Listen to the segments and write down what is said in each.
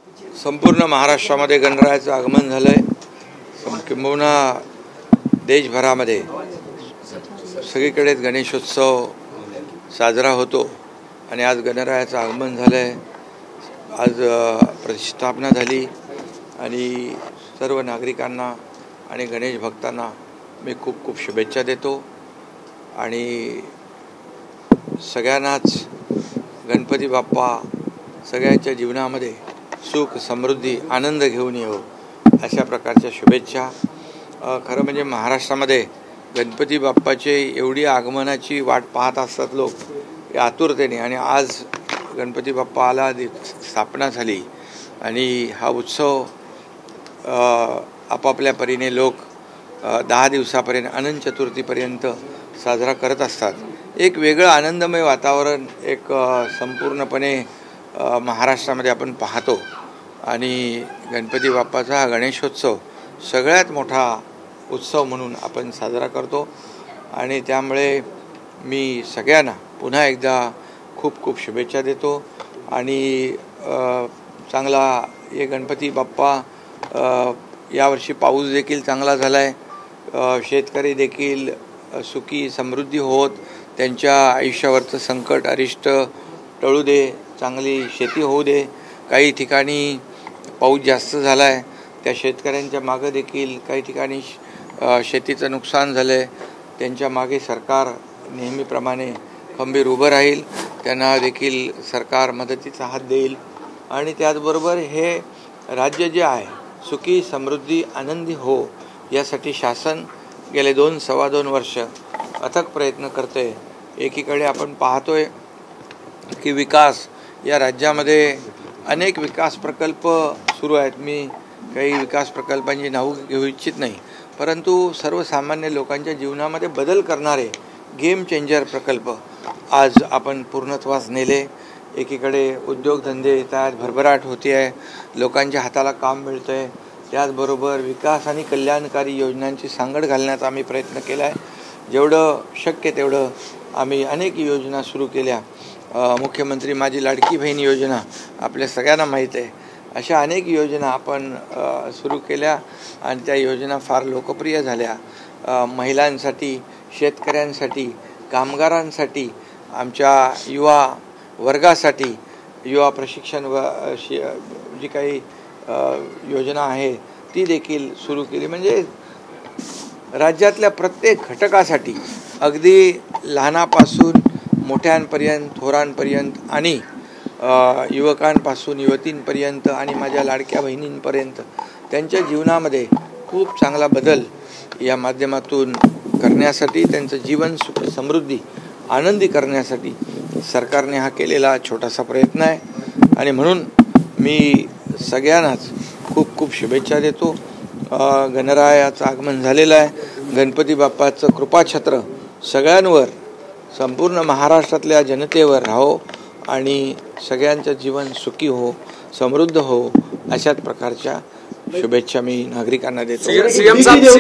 संपूर्ण महाराष्ट्रामध्ये गणरायाचं आगमन झालंय। किंबहुना देशभरामध्ये सगळीकडेच गणेशोत्सव साजरा होतो आणि आज गणरायाचं आगमन झालंय। आज प्रतिष्ठापना झाली आणि सर्व नागरिकांना आणि गणेश भक्तांना मी खूप खूप शुभेच्छा देतो आणि सगळ्यांनाच गणपती बाप्पा सगळ्यांच्या जीवनामध्ये सुख समृद्धी आनंद घेऊन येवो अशा प्रकारच्या शुभेच्छा। खरं म्हणजे महाराष्ट्रामध्ये गणपती बाप्पाचे एवढी आगमनाची वाट पाहत असतात लोक आतुरतेने, आणि आज गणपती बाप्पा आला, स्थापना झाली आणि हा उत्सव आपापल्या परीने लोक 10 दिवसापर्यंत अनंत चतुर्थीपर्यंत साजरा करत असतात। एक वेगळं आनंदमय वातावरण एक संपूर्णपणे महाराष्ट्रामध्ये आपण पाहतो आणि गणपती बाप्पाचा हा गणेशोत्सव सगळ्यात मोठा उत्सव म्हणून आपण साजरा करतो आणि त्यामुळे मी सगळ्यांना पुन्हा एकदा खूप खूप शुभेच्छा देतो आणि चांगला हे गणपती बाप्पा यावर्षी पाऊस देखील चांगला झाला आहे, शेतकरी देखील सुखी समृद्धी होत त्यांच्या आयुष्यावरचं संकट अरिष्ट टळू दे, चांगली शेती होऊ दे। काही ठिकाणी पाऊस जास्त झाला आहे त्या शेतकऱ्यांच्या मागे देखील काही ठिकाणी शेतीचं नुकसान झालं आहे, त्यांच्या मागे सरकार नेहमीप्रमाणे खंबीर उभं राहील, त्यांना देखील सरकार मदतीचा हात देईल आणि त्याचबरोबर हे राज्य जे आहे सुखी समृद्धी आनंदी हो यासाठी शासन गेले 2-2.25 वर्ष अथक प्रयत्न करते। एकीकडे आपण पाहतोय की विकास या राज्यामध्ये अनेक विकास प्रकल्प सुरू आहेत। मी काही विकास प्रकल्पांची नावं घेऊ इच्छित नाही, परंतु सर्वसामान्य लोकांच्या जीवनामध्ये बदल करणारे गेम चेंजर प्रकल्प आज आपण पूर्णत्वास नेले। एकीकडे उद्योगधंदे येतात, भरभराट होती आहे, लोकांच्या हाताला काम मिळतं आहे, त्याचबरोबर विकास आणि कल्याणकारी योजनांची सांगड घालण्याचा आम्ही प्रयत्न केला आहे। जेवढं शक्य तेवढं आम्ही अनेक योजना सुरू केल्या। मुख्यमंत्री माझी लाडकी बहीण योजना आपल्या सगळ्यांना माहीत आहे, अशा अनेक योजना आपण सुरू केल्या आणि त्या योजना फार लोकप्रिय झाल्या। महिलांसाठी, शेतकऱ्यांसाठी, कामगारांसाठी, आमच्या युवा वर्गासाठी युवा प्रशिक्षण जी काही योजना आहे ती देखील सुरू केली। म्हणजे राज्यातल्या प्रत्येक घटकासाठी अगदी लहानापासून मोठ्यांपर्यंत, थोरांपर्यंत आणि युवकांपासून युवतींपर्यंत आणि माझ्या लाडक्या बहिणींपर्यंत त्यांच्या जीवनामध्ये खूप चांगला बदल या माध्यमातून करण्यासाठी, त्यांचं जीवन सुख समृद्धी आनंदी करण्यासाठी सरकारने हा केलेला छोटासा प्रयत्न आहे आणि म्हणून मी सगळ्यांनाच खूप खूप शुभेच्छा देतो। गणरायाचं आगमन झालेलं आहे। गणपती बाप्पाचं कृपाछत्र सगळ्यांवर, संपूर्ण महाराष्ट्रातल्या जनतेवर राहो आणि सगळ्यांचं जीवन सुखी हो, समृद्ध हो अशाच प्रकारच्या शुभेच्छा मी नागरिकांना देतो। सीएम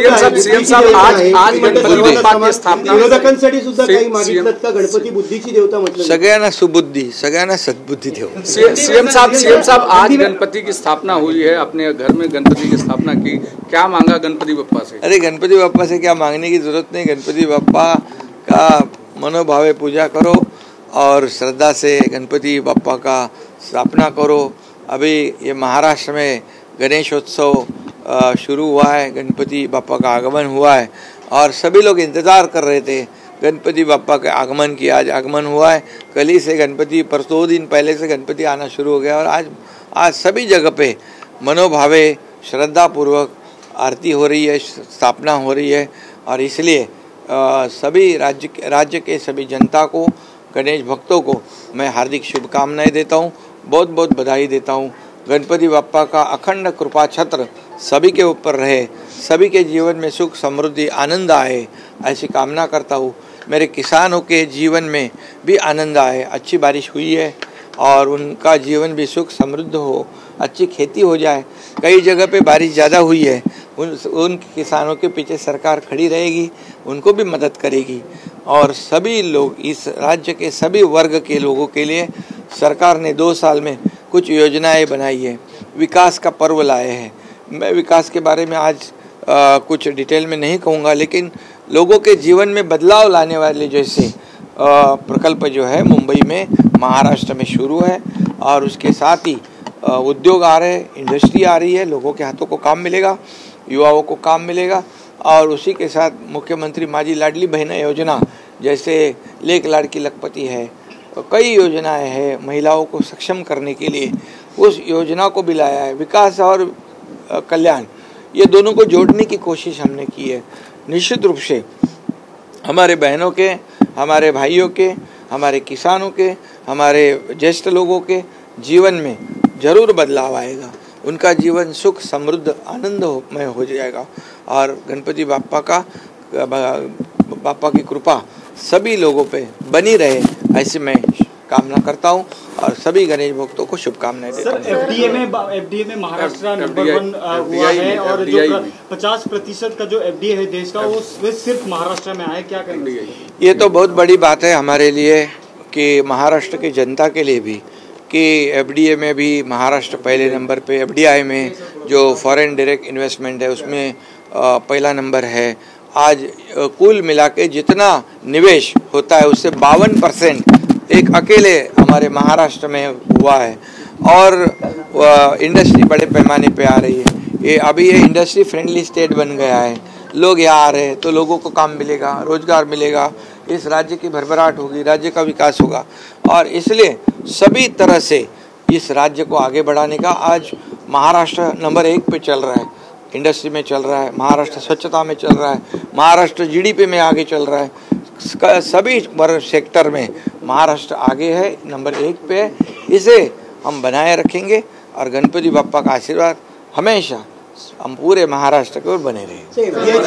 साहब आज गणपती बाप्पा की स्थापना विरोधकांसाठी सुद्धा काही मागितलं का? गणपती बुद्धीची देवता म्हटलं, सगळ्यांना सुबुद्धी, सगळ्यांना सद्बुद्धी देव। सीएम साहब आज गणपति की स्थापना हुई है, अपने घर में गणपति की स्थापना की, क्या मांगा गणपति बाप्पा से? अरे गणपति बाप्पा से क्या मांगने की जरूरत नहीं, गणपति बाप्पा का मनोभावे पूजा करो और श्रद्धा से गणपति बाप्पा का स्थापना करो। अभी ये महाराष्ट्र में गणेशोत्सव शुरू हुआ है, गणपति बाप्पा का आगमन हुआ है और सभी लोग इंतज़ार कर रहे थे गणपति बाप्पा के आगमन की। आज आगमन हुआ है, कल ही से गणपति, परसों 2 दिन पहले से गणपति आना शुरू हो गया और आज सभी जगह पे मनोभावे श्रद्धापूर्वक आरती हो रही है, स्थापना हो रही है और इसलिए सभी राज्य के सभी जनता को, गणेश भक्तों को मैं हार्दिक शुभकामनाएं देता हूँ, बहुत बहुत बधाई देता हूँ। गणपति बाप्पा का अखंड कृपा छत्र सभी के ऊपर रहे, सभी के जीवन में सुख समृद्धि आनंद आए ऐसी कामना करता हूँ। मेरे किसानों के जीवन में भी आनंद आए, अच्छी बारिश हुई है और उनका जीवन भी सुख समृद्ध हो, अच्छी खेती हो जाए। कई जगह पे बारिश ज़्यादा हुई है, उन किसानों के पीछे सरकार खड़ी रहेगी, उनको भी मदद करेगी और सभी लोग, इस राज्य के सभी वर्ग के लोगों के लिए सरकार ने 2 साल में कुछ योजनाएं बनाई है विकास का पर्व लाए हैं। मैं विकास के बारे में आज कुछ डिटेल में नहीं कहूँगा, लेकिन लोगों के जीवन में बदलाव लाने वाले जैसे प्रकल्प जो है मुंबई में, महाराष्ट्र में शुरू है, और उसके साथ ही उद्योग आ रहे हैं, इंडस्ट्री आ रही है, लोगों के हाथों को काम मिलेगा, युवाओं को काम मिलेगा। और उसी के साथ मुख्यमंत्री माझी लाडली बहन योजना जैसे लेक लाड़की लखपति है, कई योजनाएं हैं महिलाओं को सक्षम करने के लिए, उस योजना को भी लाया है। विकास और कल्याण ये दोनों को जोड़ने की कोशिश हमने की है। निश्चित रूप से हमारे बहनों के, हमारे भाइयों के, हमारे किसानों के, हमारे ज्येष्ठ लोगों के जीवन में जरूर बदलाव आएगा। उनका जीवन सुख समृद्ध आनंदमय हो जाएगा और गणपति बापा की कृपा सभी लोगों पे बनी रहे, ऐसे मैं कामना करता हूं और सभी गणेश भक्तों को शुभकामनाएं देता हूं। एफडीए में महाराष्ट्र नंबर 1 हुआ है और जो 50% का जो एफडीए है देश का वो सिर्फ महाराष्ट्र में आया, क्या करेंगे? ये तो बहुत बड़ी बात है हमारे लिए कि महाराष्ट्र की जनता के लिए भी कि एफडीए में भी महाराष्ट्र पहले नंबर पे, एफडीआई में जो फॉरेन डायरेक्ट इन्वेस्टमेंट है उसमें पहला नंबर है। आज कुल मिला के जितना निवेश होता है उससे 52% एक अकेले हमारे महाराष्ट्र में हुआ है और इंडस्ट्री बड़े पैमाने पे आ रही है। अभी ये इंडस्ट्री फ्रेंडली स्टेट बन गया है, लोग यहाँ आ रहे हैं तो लोगों को काम मिलेगा, रोजगार मिलेगा, इस राज्य की भरभराट होगी, राज्य का विकास होगा। और इसलिए सभी तरह से इस राज्य को आगे बढ़ाने का आज महाराष्ट्र नंबर 1 पे चल रहा है, इंडस्ट्री में चल रहा है, महाराष्ट्र स्वच्छता में चल रहा है, महाराष्ट्र जीडीपी में आगे चल रहा है, सभी सेक्टर में महाराष्ट्र आगे है, नंबर 1 पे है। इसे हम बनाए रखेंगे और गणपति बाप्पा का आशीर्वाद हमेशा हम पूरे महाराष्ट्र की ओर बने रहे।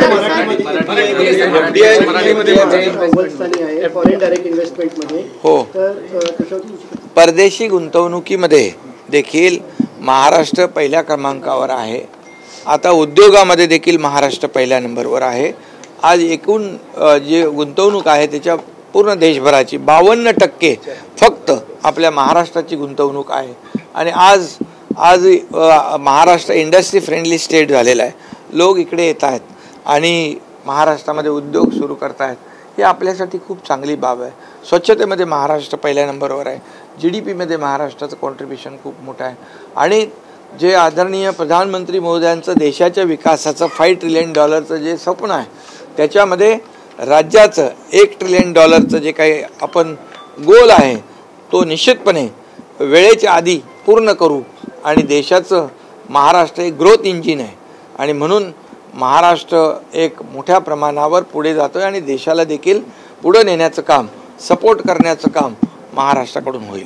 हो परदेशी गुंतवणुकीमध्ये देखील महाराष्ट्र पहिल्या क्रमांकावर आहे। आता उद्योगामध्ये देखील महाराष्ट्र पहिल्या नंबरवर आहे। आज एकूण जे गुंतवणूक आहे त्याच्या पूर्ण देशभराची 52% फक्त आपल्या महाराष्ट्राची गुंतवणूक आहे आणि आज महाराष्ट्र इंडस्ट्री फ्रेंडली स्टेट झालेला आहे। लोक इकडे येत आहेत आणि महाराष्ट्रामध्ये उद्योग सुरू करत आहेत, हे आपल्यासाठी खूप चांगली बाब आहे। स्वच्छतेमध्ये महाराष्ट्र पहिल्या नंबरवर आहे, जीडीपीमध्ये महाराष्ट्राचं कॉन्ट्रिब्युशन खूप मोठं आहे आणि जे आदरणीय प्रधानमंत्री महोदयांचं देशाच्या विकासाचं $5 ट्रिलियन जे स्वप्न आहे त्याच्यामध्ये राज्याचं $1 ट्रिलियन जे काही आपण गोल आहे तो निश्चितपणे वेळेच्या आधी पूर्ण करू आणि देशाचं महाराष्ट्र एक ग्रोथ इंजिन आहे आणि म्हणून महाराष्ट्र एक मोठ्या प्रमाणावर पुढे जातोय आणि देशाला देखील पुढे नेण्याचं काम, सपोर्ट करण्याचं काम महाराष्ट्राकडून होईल।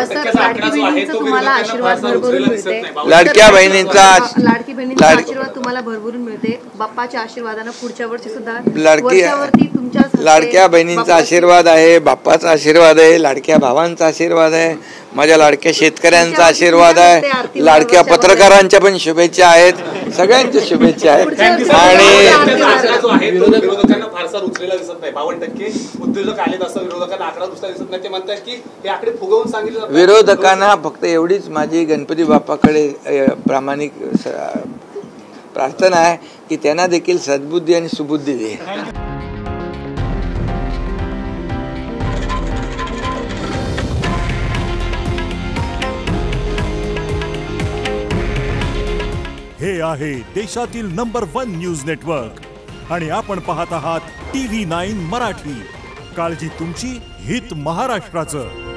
लाडक्या बहिणींचा आशीर्वाद तुम्हाला भरभरून मिळते, बाप्पाच्या आशीर्वादाने पुढच्या वर्षी सुद्धा लाडक्या बहिणींचा आशीर्वाद आहे, बाप्पाचा आशीर्वाद आहे, लाडक्या भावांचा आशीर्वाद आहे, माझ्या लाडक्या शेतकऱ्यांचा आशीर्वाद आहे, लाडक्या पत्रकारांच्या पण शुभेच्छा आहेत, सगळ्यांच्या शुभेच्छा आहेत। आणि विरोधकांना फारसा रुचलेला दिसत नाही, 52% उद्योजक आलेत असं विरोधकांना आकडा दुसरा दिसत नाही। ते म्हणतात की हे आकडे फुगवून सांगितले जातात। विरोधकांना फक्त एवढीच माझी गणपती बाप्पाकडे प्रामाणिक प्रार्थना आहे की त्यांना देखील सद्बुद्धी आणि सुबुद्धी दे। हे आहे देशातील नंबर 1 न्यूज नेटवर्क आणि आपण पाहत आहात TV9 मराठी। काळजी तुमची, हित महाराष्ट्राचं।